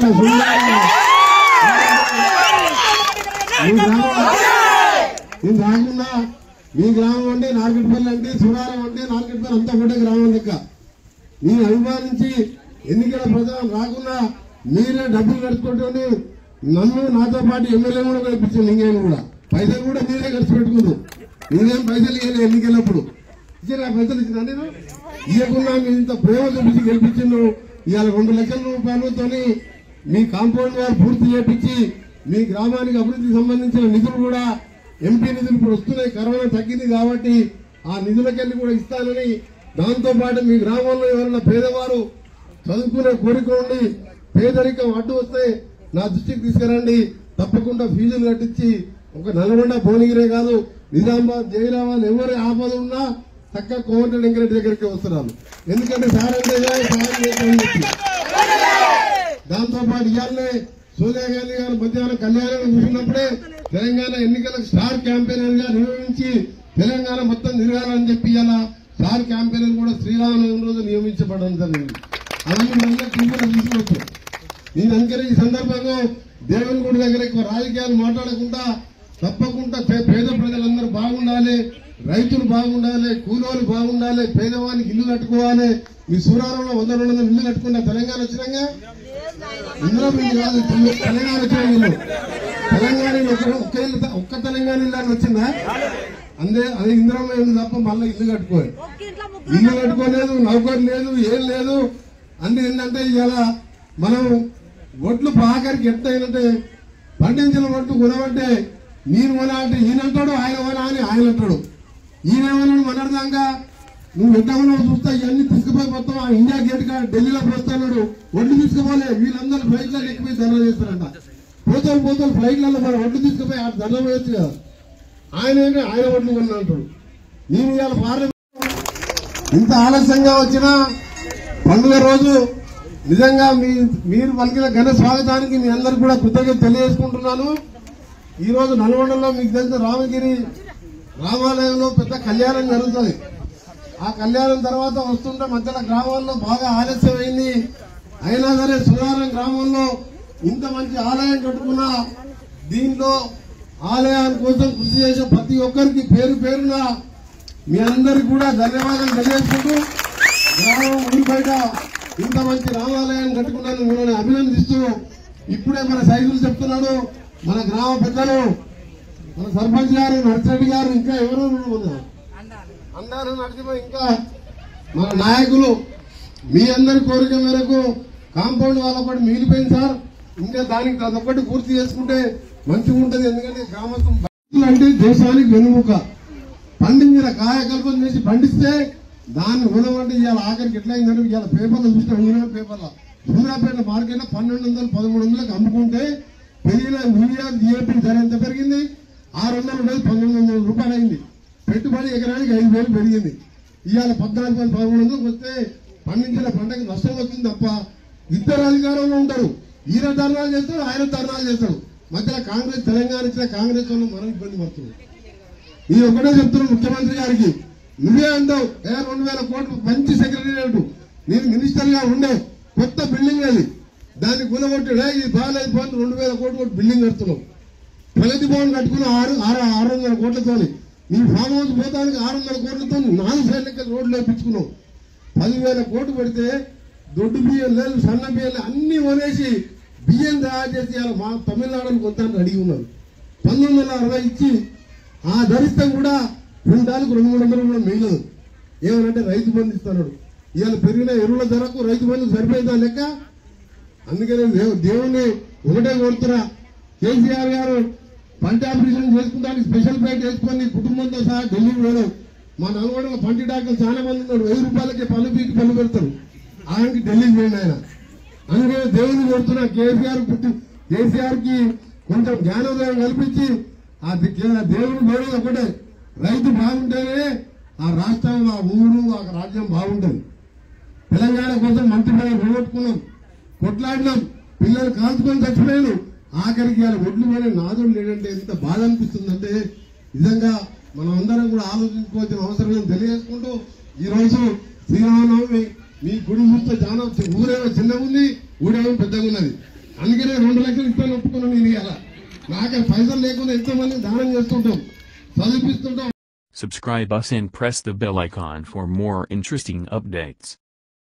నేను రాకుండా మీ గ్రామం అంటే నార్కెట్పల్లి అంటే సురారం అంటే నార్కెట్పల్లి అంతా ఒకటే గ్రామం లెక్క నేను అభిమానించి ఎన్నికల ప్రచారం రాకుండా మీరే డబ్బులు ఖర్చుకుంటూ నన్ను నాతో పాటు ఎమ్మెల్యే కూడా కల్పించాను ఇంకేం కూడా పైసలు కూడా మీరే ఖర్చు పెట్టుకుందు నేనేం పైసలు ఇవ్వలేదు ఎన్నికలప్పుడు ఇచ్చారు ఆ పైసలు ఇచ్చిన నేను ఇవ్వకుండా మీరు ఇంత ప్రేమ చూపించి గెలిపించిండు ఇవాళ 2 లక్షల రూపాయలతో మీ కాంపౌండ్ వారు పూర్తి చేపించి మీ గ్రామానికి అభివృద్ధికి సంబంధించిన నిధులు కూడా ఎంపీ నిధులు ఇప్పుడు వస్తున్నాయి కరోనా తగ్గింది కాబట్టి ఆ నిధులకెళ్ళి కూడా ఇస్తానని దాంతో పాటు మీ గ్రామంలో ఎవరైనా పేదవారు చదువుకునే కోరిక ఉండి పేదరికం అడ్డు వస్తే నా దృష్టికి తీసుకురండి తప్పకుండా ఫీజులు కట్టించి ఒక నల్గొండ భువనగిరే కాదు నిజామాబాద్ జైరాబాద్ ఎవరి ఆపద ఉన్నా చక్కగా కోమటిరెడ్డి వెంకరెడ్డి దగ్గరికి వస్తున్నారు ఎందుకంటే సార్ అంటే దాంతో పాటు ఇవాళనే సోనియా గాంధీ గారు మధ్యాహ్నం కళ్యాణం చూసినప్పుడే తెలంగాణ ఎన్నికలకు స్టార్ క్యాంపెయినర్ గా నియమించి తెలంగాణ మొత్తం తిరగాలని చెప్పి ఇలా స్టార్ క్యాంపెయినర్ కూడా శ్రీరామనవమి రోజు నియమించబడడం జరిగింది అవన్నీ మళ్ళీ తీసుకోవచ్చు నేను అందుకని ఈ సందర్భంగా దేవుని గుడి దగ్గర ఎక్కువ రాజకీయాలు మాట్లాడకుండా తప్పకుండా పేద ప్రజలందరూ బాగుండాలి రైతులు బాగుండాలి కూలోళ్ళు బాగుండాలి పేదవానికి ఇల్లు కట్టుకోవాలి మీ సూరారంలో 100-200 ఇల్లు కట్టుకున్న తెలంగాణ వచ్చినాగా ఇందులో మీరు కాదు తెలంగాణ వచ్చిన ఇల్లు తెలంగాణ ఒక్క తెలంగాణ ఇల్లు అని వచ్చిందా అదే ఇంద్రమ్మ ఇల్లు తప్ప మళ్ళీ ఇల్లు కట్టుకోవాలి ఇల్లు కట్టుకోలేదు నౌకరు లేదు ఏం లేదు అన్ని ఏంటంటే ఇవాళ మనం ఒట్లు ఆఖరికి ఎంత అయినంటే పండించిన ఒట్లు కొనమంటే నేను కొన అంటే ఈయనంటాడు ఆయన కొన అని ఆయన అంటాడు ఈయనేమన్నాడు మనర్దాకా నువ్వు ఎట్టమన్నా చూస్తా ఇవన్నీ తీసుకుపోయి మొత్తం ఆ ఇండియా గేట్ గా ఢిల్లీలో పోస్తున్నాడు ఒడ్లు తీసుకుపోలే వీళ్ళందరూ ఫ్లైట్లలో ఎక్కిపోయి ధర్నా చేస్తారంట పోతలు ఫ్లైట్లలో మన ఒడ్లు తీసుకుపోయి ఆ ధర్నా పోయొచ్చు కదా ఆయన ఒడ్లు కొన్నా అంటాడు నేను ఇవాళ పార్లమెంట్ ఇంత ఆలస్యంగా వచ్చిన పండుగ రోజు నిజంగా మీరు పలికిన ఘన స్వాగతానికి మీ అందరికి కూడా కృతజ్ఞత తెలియజేసుకుంటున్నాను ఈ రోజు నల్గొండలో మీకు తెలిసిన రామగిరి రామాలయంలో పెద్ద కళ్యాణం జరుగుతుంది ఆ కళ్యాణం తర్వాత వస్తుంటే మధ్యలో గ్రామాల్లో బాగా ఆలస్యం అయింది అయినా సరే సురారం గ్రామంలో ఇంత మంచి ఆలయం కట్టుకున్న దీంట్లో ఆలయాల కోసం కృషి చేసే ప్రతి ఒక్కరికి పేరు పేరున మీ అందరికి కూడా ధన్యవాదాలు తెలియజేసుకుంటూ గ్రామం ఊరి బయట ఇంత మంచి రామాలయాన్ని కట్టుకున్నాను మిమ్మల్ని అభినందిస్తూ ఇప్పుడే మన సైజులు చెప్తున్నాడు మన గ్రామ పెద్దలు మన సర్పంచ్ గారు నర్సిరెడ్డి గారు ఇంకా ఎవరు అన్నారు నరసింహ ఇంకా మన నాయకులు మీ అందరి కోరిక మేరకు కాంపౌండ్ వాళ్ళ ఒకటి మిగిలిపోయింది సార్ ఇంకా దానికి అదొక్కటి పూర్తి చేసుకుంటే మంచిగా ఉంటుంది ఎందుకంటే గ్రామస్తులు అంటే దేశానికి వెనుముక పండించిన కాయకల్పం చేసి పండిస్తే దాన్ని కొనమంటే ఇవాళ ఆఖరికి ఎట్లా అయిందంటే ఇవాళ పేపర్లో చూసిన ఇంజనీర్ పేపర్లో సూర్యాపేట మార్కెట్లో 1200-1300 అమ్ముకుంటే పెరిగిన యూరియా డిఏపీ ధర ఎంత పెరిగింది 600-1900 రూపాయలు అయింది పెట్టుబడి ఎకరానికి 5000 పెరిగింది ఇవాళ 14,000-1300 వస్తే పండించిన పంటకి నష్టం వచ్చింది తప్ప ఇద్దరు అధికారంలో ఉంటారు ఈయన ధర్నాలు చేస్తాడు ఆయన ధర్నాలు చేస్తాడు మధ్యలో కాంగ్రెస్ తెలంగాణ ఇచ్చిన కాంగ్రెస్ వాళ్ళు మనం ఇబ్బంది పడుతుంది నేను ఒకటే చెప్తున్నాను ముఖ్యమంత్రి గారికి నువ్వే అంటావు 2000 కోట్లు మంచి సెక్రటరియట్ నేను మినిస్టర్ గా ఉండే కొత్త బిల్డింగ్ అది దాన్ని కూలగొట్టాడే ఇది బాగాలేదు పోతే 2000 కోట్లు బిల్డింగ్ కడుతున్నావు ప్రగతి భవన్ కట్టుకున్న 600 కోట్లతో నీ ఫామ్ హౌస్ పోతానికి 600 కోట్లతో 4 సైడ్లకి రోడ్లు వేయించుకున్నావు 10,000 కోట్లు పెడితే దొడ్డు బియ్యం లేదు సన్న బియ్యం అన్ని వనేసి బియ్యం తయారు చేసి మా తమిళనాడుని కొంత అడిగి ఉన్నారు 1960 ఇచ్చి ఆ ధరిస్తే కూడా క్వింటాలకు 200-300 కూడా మిగలదు ఏమనంటే రైతు బంధు ఇస్తున్నాడు ఇవాళ పెరిగిన ఎరువుల ధరకు రైతు బంధు సరిపోయిందా లెక్క అందుకనే దేవుణ్ణి ఒకటే కోరుతున్నా కేసీఆర్ గారు పంట ఆపరేషన్ చేసుకుంటానికి స్పెషల్ ఫ్లైట్ వేసుకొని కుటుంబంతో సహా ఢిల్లీకి పోయాడు మా నల్గొండలో పంటి డాక్టర్లు చాలా మంది ఉన్నారు 1000 రూపాయలకి పన్ను పీకి పన్ను పెడతారు ఆయనకి ఢిల్లీకి పోయింది ఆయన అందుకనే దేవుని కోరుతున్నా కేసీఆర్ కి కొంచెం జ్ఞానోదయం కల్పించి ఆ దేవుని పోయేది ఒకటే రైతు బాగుంటేనే ఆ రాష్ట్రం ఆ ఊరు ఆ రాజ్యం బాగుంటుంది తెలంగాణ కోసం మంత్రి పదవి పోగొట్టుకున్నాం కొట్లాడినాం పిల్లలు కాల్చుకొని చచ్చిపోయాను ఆఖరికి ఇవాళ ఒడ్లు పోయిన నాదుడు లేదంటే ఎంత బాధ అనిపిస్తుందంటే నిజంగా మనం అందరం కూడా ఆలోచించుకోవాల్సిన అవసరం తెలియజేసుకుంటూ ఈ రోజు శ్రీరామనవమి మీ గుడి చూస్తే చాలా ఊరేమో చిన్నగా ఉంది ఊరేమో పెద్దగా ఉన్నది అందుకనే 2 లక్షలు ఇస్తాను ఒప్పుకున్నాను. నేను ఇలా నాకు పైసలు లేకుండా ఎంతోమంది దానం చేస్తుంటాం, చదివిస్తుంటాం. Subscribe us and press the bell icon for more interesting updates.